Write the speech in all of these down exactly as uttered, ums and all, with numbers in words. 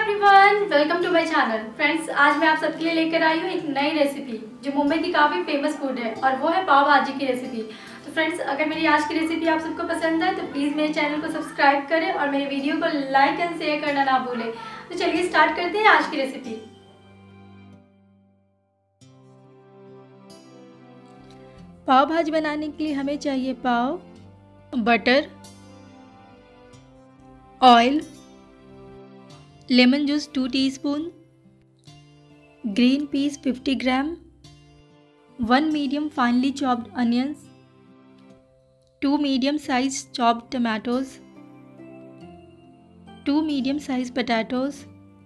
Everyone, welcome to my channel. Friends, आज मैं आप सबके लिए लेकर आई हूँ एक नई रेसिपी जो मुंबई की काफ़ी फेमस फूड है और वो है पाव भाजी की रेसिपी। तो फ्रेंड्स, अगर मेरी आज की रेसिपी आप सबको पसंद है तो प्लीज़ मेरे चैनल को सब्सक्राइब करें और मेरे वीडियो को लाइक एंड शेयर करना ना भूलें। तो चलिए स्टार्ट करते हैं आज की रेसिपी। पाव भाजी बनाने के लिए हमें चाहिए pav, butter, oil, lemon juice two teaspoon, green peas fifty gram, one medium finely chopped onions, two medium size chopped tomatoes, two medium size potatoes,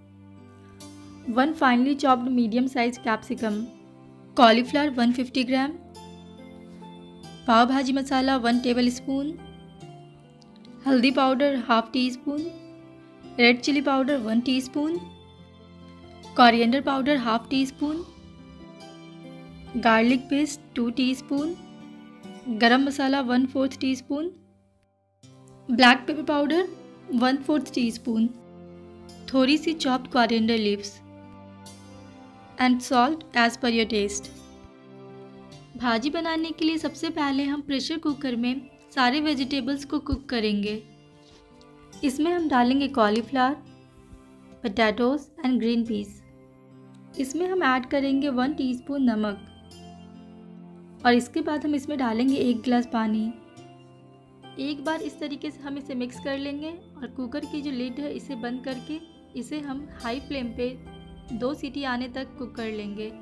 one finely chopped medium size capsicum, cauliflower one fifty gram, pav bhaji masala one tablespoon, हल्दी powder half teaspoon, red chilli powder one teaspoon, coriander powder half teaspoon, garlic paste two teaspoon, garam masala one fourth teaspoon, black pepper powder one fourth teaspoon, थोड़ी सी chopped coriander leaves and salt as per your taste. Bhaji बनाने के लिए सबसे पहले हम pressure cooker में सारे वेजिटेबल्स को कुक करेंगे। इसमें हम डालेंगे cauliflower, potatoes and green peas. इसमें हम ऐड करेंगे वन टीस्पून नमक और इसके बाद हम इसमें डालेंगे एक गिलास पानी। एक बार इस तरीके से हम इसे मिक्स कर लेंगे और कुकर की जो लिड है इसे बंद करके इसे हम हाई फ्लेम पे दो सीटी आने तक कुक कर लेंगे।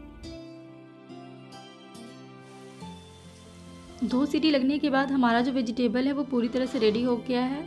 दो सीटी लगने के बाद हमारा जो वेजिटेबल है वो पूरी तरह से रेडी हो गया है।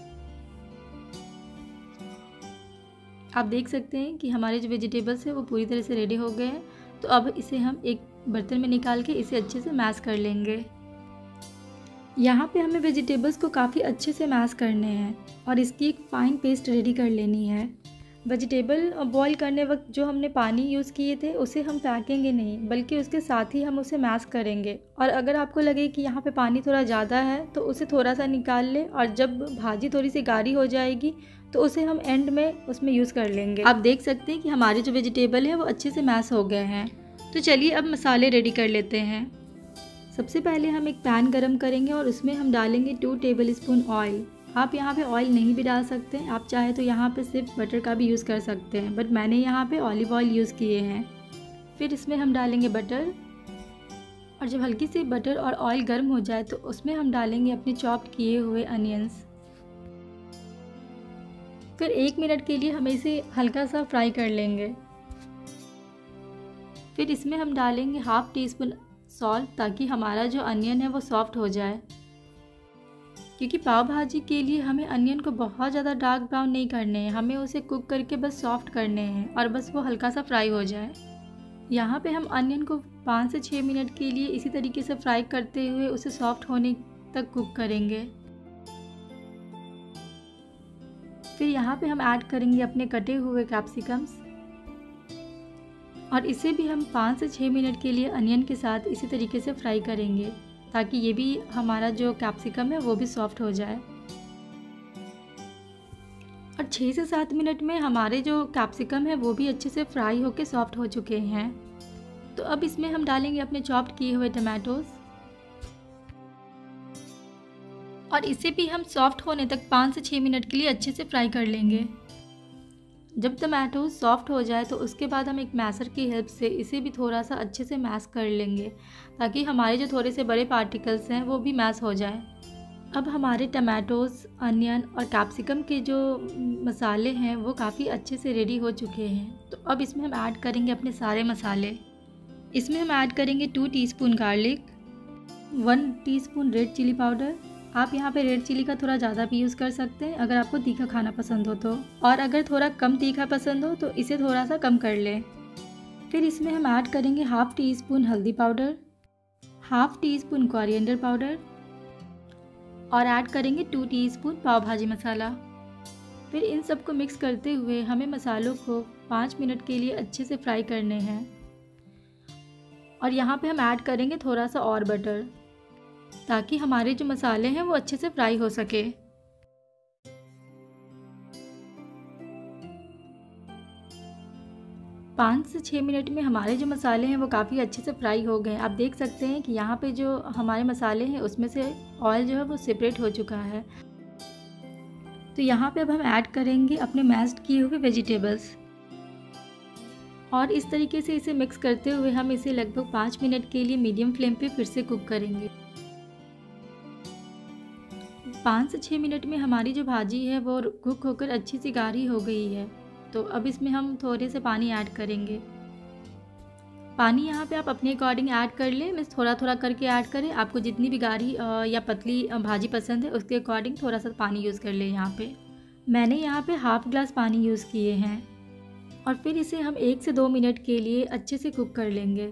आप देख सकते हैं कि हमारे जो वेजिटेबल्स हैं वो पूरी तरह से रेडी हो गए हैं। तो अब इसे हम एक बर्तन में निकाल के इसे अच्छे से मैश कर लेंगे। यहाँ पे हमें वेजिटेबल्स को काफ़ी अच्छे से मैश करने हैं और इसकी एक फ़ाइन पेस्ट रेडी कर लेनी है। वेजिटेबल बॉईल करने वक्त जो हमने पानी यूज़ किए थे उसे हम फेंकेंगे नहीं, बल्कि उसके साथ ही हम उसे मैश करेंगे। और अगर आपको लगे कि यहाँ पे पानी थोड़ा ज़्यादा है तो उसे थोड़ा सा निकाल लें और जब भाजी थोड़ी सी गाढ़ी हो जाएगी तो उसे हम एंड में उसमें यूज़ कर लेंगे। आप देख सकते हैं कि हमारे जो वेजिटेबल है वो अच्छे से मैश हो गए हैं। तो चलिए अब मसाले रेडी कर लेते हैं। सबसे पहले हम एक पैन गरम करेंगे और उसमें हम डालेंगे टू टेबल स्पून ऑयल। आप यहाँ पे ऑयल नहीं भी डाल सकते हैं, आप चाहे तो यहाँ पे सिर्फ बटर का भी यूज़ कर सकते हैं, बट मैंने यहाँ पे ऑलिव ऑयल यूज़ किए हैं। फिर इसमें हम डालेंगे बटर और जब हल्की सी बटर और ऑयल गर्म हो जाए तो उसमें हम डालेंगे अपने चॉप्ड किए हुए अनियंस। फिर एक मिनट के लिए हम इसे हल्का सा फ्राई कर लेंगे। फिर इसमें हम डालेंगे हाफ़ टी स्पून सॉल्ट ताकि हमारा जो अनियन है वो सॉफ्ट हो जाए, क्योंकि पाव भाजी के लिए हमें अनियन को बहुत ज़्यादा डार्क ब्राउन नहीं करने हैं, हमें उसे कुक करके बस सॉफ्ट करने हैं और बस वो हल्का सा फ्राई हो जाए। यहाँ पे हम अनियन को पाँच से छः मिनट के लिए इसी तरीके से फ्राई करते हुए उसे सॉफ्ट होने तक कुक करेंगे। फिर यहाँ पे हम ऐड करेंगे अपने कटे हुए कैप्सिकम्स और इसे भी हम पाँच से छः मिनट के लिए अनियन के साथ इसी तरीके से फ्राई करेंगे ताकि ये भी हमारा जो कैप्सिकम है वो भी सॉफ्ट हो जाए। और छः से सात मिनट में हमारे जो कैप्सिकम है वो भी अच्छे से फ्राई होके सॉफ्ट हो चुके हैं। तो अब इसमें हम डालेंगे अपने चॉप्ड किए हुए टमाटोज़ और इसे भी हम सॉफ्ट होने तक पाँच से छः मिनट के लिए अच्छे से फ्राई कर लेंगे। जब टमाटो सॉफ्ट हो जाए तो उसके बाद हम एक मैशर की हेल्प से इसे भी थोड़ा सा अच्छे से मैश कर लेंगे ताकि हमारे जो थोड़े से बड़े पार्टिकल्स हैं वो भी मैश हो जाए। अब हमारे टमाटोज़, अनियन और कैप्सिकम के जो मसाले हैं वो काफ़ी अच्छे से रेडी हो चुके हैं। तो अब इसमें हम ऐड करेंगे अपने सारे मसाले। इसमें हम ऐड करेंगे two teaspoon garlic, one teaspoon red chilli powder. आप यहाँ पे रेड चिली का थोड़ा ज़्यादा भी यूज़ कर सकते हैं अगर आपको तीखा खाना पसंद हो तो, और अगर थोड़ा कम तीखा पसंद हो तो इसे थोड़ा सा कम कर लें। फिर इसमें हम ऐड करेंगे हाफ़ टी स्पून हल्दी powder, half teaspoon coriander powder और ऐड करेंगे टू टीस्पून पाव भाजी मसाला। फिर इन सबको मिक्स करते हुए हमें मसालों को पाँच मिनट के लिए अच्छे से फ्राई करने हैं और यहाँ पे हम ऐड करेंगे थोड़ा सा और बटर ताकि हमारे जो मसाले हैं वो अच्छे से फ्राई हो सके। पाँच से छः मिनट में हमारे जो मसाले हैं वो काफ़ी अच्छे से फ्राई हो गए हैं। आप देख सकते हैं कि यहाँ पे जो हमारे मसाले हैं उसमें से ऑयल जो है वो सेपरेट हो चुका है। तो यहाँ पे अब हम ऐड करेंगे अपने मैश्ड किए हुए वेजिटेबल्स और इस तरीके से इसे मिक्स करते हुए हम इसे लगभग पाँच मिनट के लिए मीडियम फ्लेम पे फिर से कुक करेंगे। पाँच से छः मिनट में हमारी जो भाजी है वो कुक होकर अच्छी सी गाढ़ी हो गई है। तो अब इसमें हम थोड़े से पानी ऐड करेंगे। पानी यहाँ पे आप अपने अकॉर्डिंग ऐड कर लें, मीन्स थोड़ा थोड़ा करके ऐड करें। आपको जितनी भी गाढ़ी या पतली भाजी पसंद है उसके अकॉर्डिंग थोड़ा सा पानी यूज़ कर लें। यहाँ पे मैंने यहाँ पे हाफ ग्लास पानी यूज़ किए हैं और फिर इसे हम एक से दो मिनट के लिए अच्छे से कुक कर लेंगे।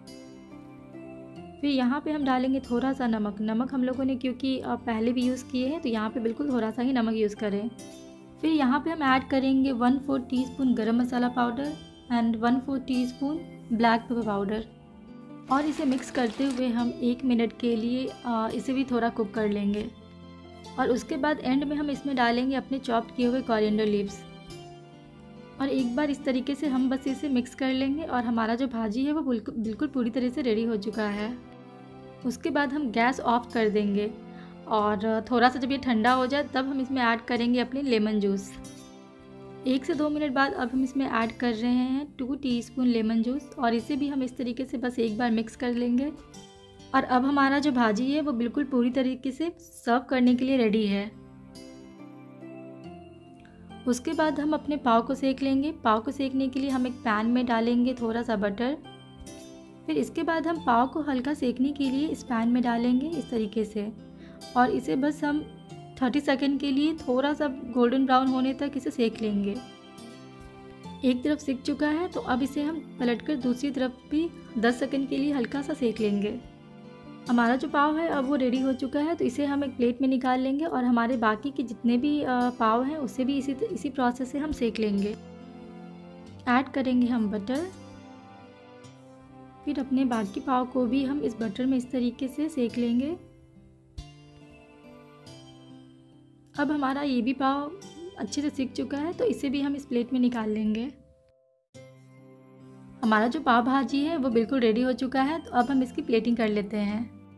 फिर यहाँ पे हम डालेंगे थोड़ा सा नमक। नमक हम लोगों ने क्योंकि पहले भी यूज़ किए हैं तो यहाँ पे बिल्कुल थोड़ा सा ही नमक यूज़ करें। फिर यहाँ पे हम ऐड करेंगे one fourth teaspoon garam masala powder and one fourth teaspoon black pepper powder और इसे मिक्स करते हुए हम एक मिनट के लिए इसे भी थोड़ा कुक कर लेंगे। और उसके बाद एंड में हम इसमें डालेंगे अपने चॉप्ड किए हुए कोरिएंडर लीव्स और एक बार इस तरीके से हम बस इसे मिक्स कर लेंगे और हमारा जो भाजी है वो बिल्कुल बिल्कुल पूरी तरह से रेडी हो चुका है। उसके बाद हम गैस ऑफ कर देंगे और थोड़ा सा जब ये ठंडा हो जाए तब हम इसमें ऐड करेंगे अपने लेमन जूस। एक से दो मिनट बाद अब हम इसमें ऐड कर रहे हैं टू टीस्पून लेमन जूस और इसे भी हम इस तरीके से बस एक बार मिक्स कर लेंगे। और अब हमारा जो भाजी है वो बिल्कुल पूरी तरीके से सर्व करने के लिए रेडी है। उसके बाद हम अपने पाव को सेक लेंगे। पाव को सेकने के लिए हम एक पैन में डालेंगे थोड़ा सा बटर। फिर इसके बाद हम पाव को हल्का सेकने के लिए इस पैन में डालेंगे इस तरीके से और इसे बस हम तीस सेकंड के लिए थोड़ा सा गोल्डन ब्राउन होने तक इसे सेक लेंगे। एक तरफ सेक चुका है तो अब इसे हम पलटकर दूसरी तरफ भी दस सेकंड के लिए हल्का सा सेक लेंगे। हमारा जो पाव है अब वो रेडी हो चुका है तो इसे हम एक प्लेट में निकाल लेंगे और हमारे बाकी के जितने भी पाव हैं उसे भी इसी इसी प्रोसेस से हम सेक लेंगे। ऐड करेंगे हम बटर। फिर अपने बाकी पाव को भी हम इस बटर में इस तरीके से सेक लेंगे। अब हमारा ये भी पाव अच्छे से सिक चुका है तो इसे भी हम इस प्लेट में निकाल लेंगे। हमारा जो पाव भाजी है वो बिल्कुल रेडी हो चुका है तो अब हम इसकी प्लेटिंग कर लेते हैं।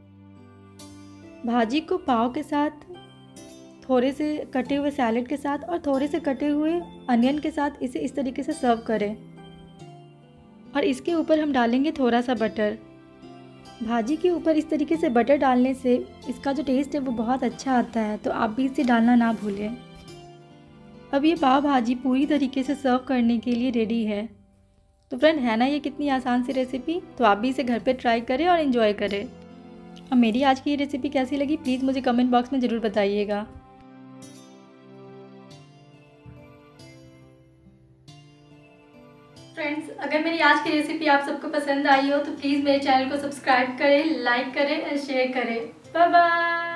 भाजी को पाव के साथ, थोड़े से कटे हुए सैलेड के साथ और थोड़े से कटे हुए अनियन के साथ इसे इस तरीके से सर्व करें और इसके ऊपर हम डालेंगे थोड़ा सा बटर। भाजी के ऊपर इस तरीके से बटर डालने से इसका जो टेस्ट है वो बहुत अच्छा आता है, तो आप भी इसे डालना ना भूलें। अब ये पाव भाजी पूरी तरीके से सर्व करने के लिए रेडी है। तो फ्रेंड, है ना ये कितनी आसान सी रेसिपी। तो आप भी इसे घर पे ट्राई करें और एंजॉय करें। अब मेरी आज की ये रेसिपी कैसी लगी प्लीज़ मुझे कमेंट बॉक्स में ज़रूर बताइएगा। फ्रेंड्स, अगर मेरी आज की रेसिपी आप सबको पसंद आई हो तो प्लीज़ मेरे चैनल को सब्सक्राइब करें, लाइक करें और शेयर करें। Bye bye.